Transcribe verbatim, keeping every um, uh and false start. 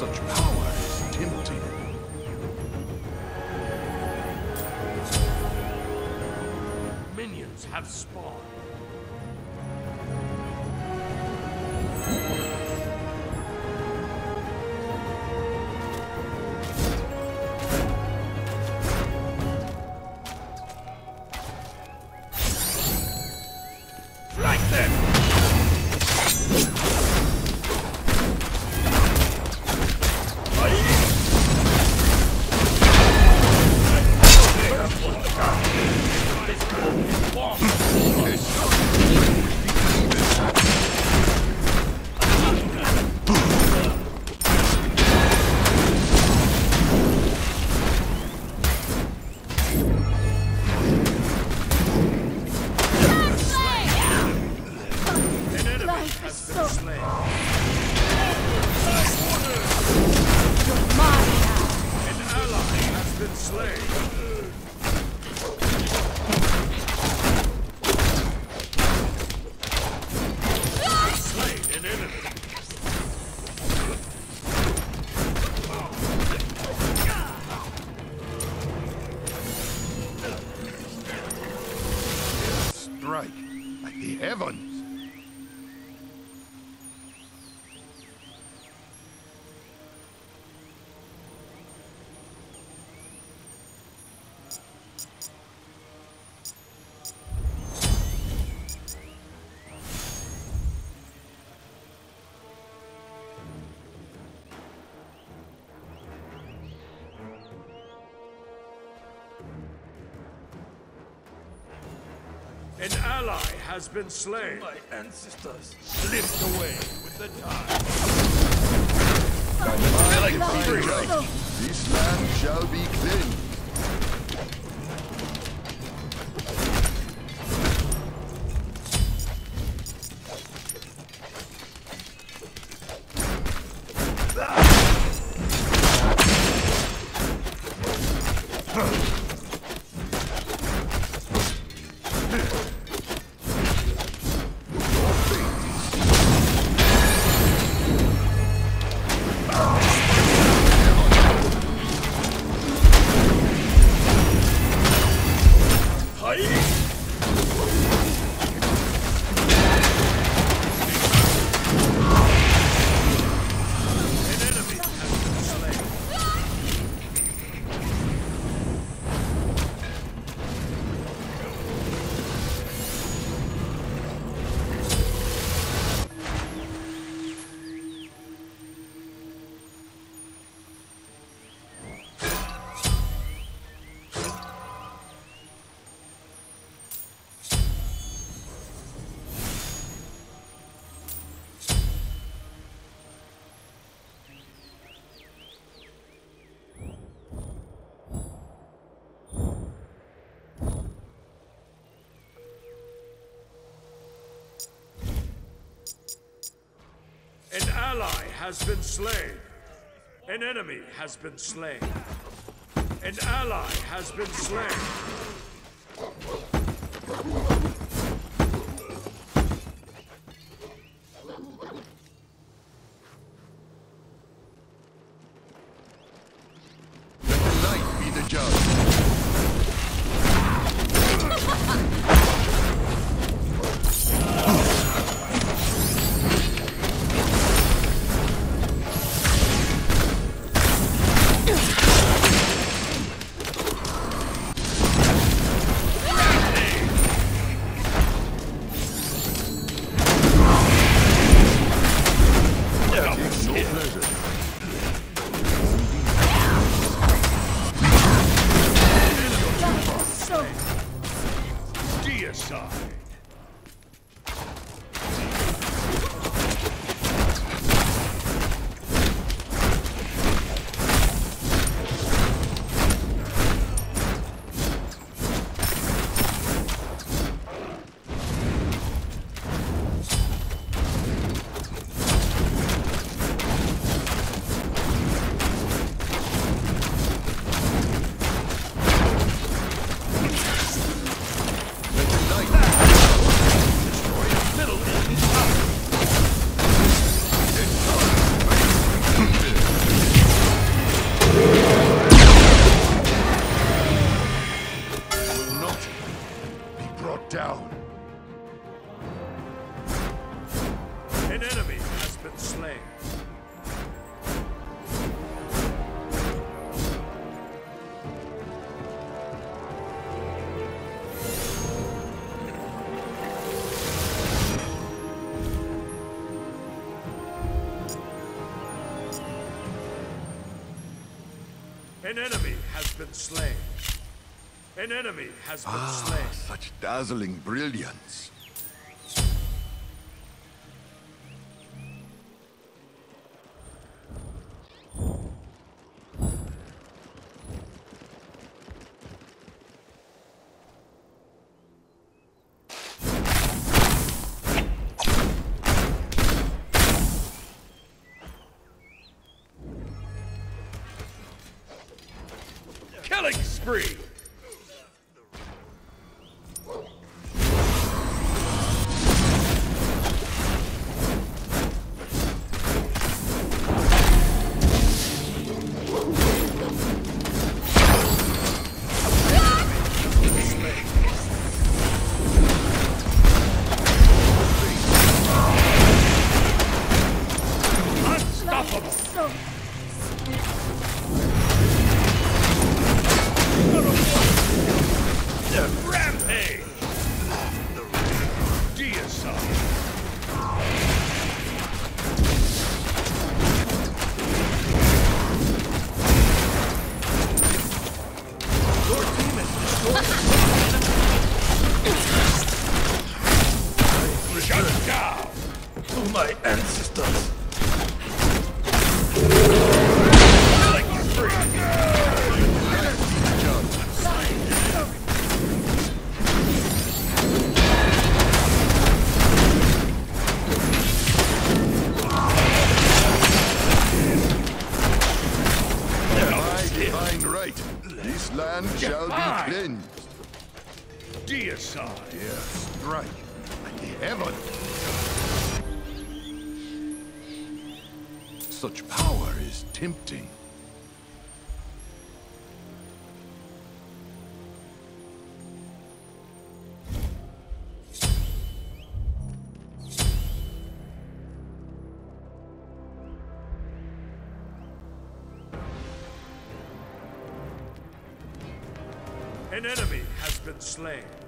Such power is tempting. Minions have spawned. Like them! Strike like the heavens. An ally has been slain. My ancestors slipped away with the tide. This land shall be cleansed. An ally has been slain. An enemy has been slain. An ally has been slain. Let the light be the judge. An enemy has been slain. An enemy has been slain. An enemy has been Ah, slain. such dazzling brilliance. Killing spree! Unstoppable! Rampage! Deicide! Your team has destroyed. Shut down! To my ancestors. Killing spree! Divine right. This land shall be cleansed. Deicide! Dear strike at the heaven. Such power is tempting. An enemy has been slain.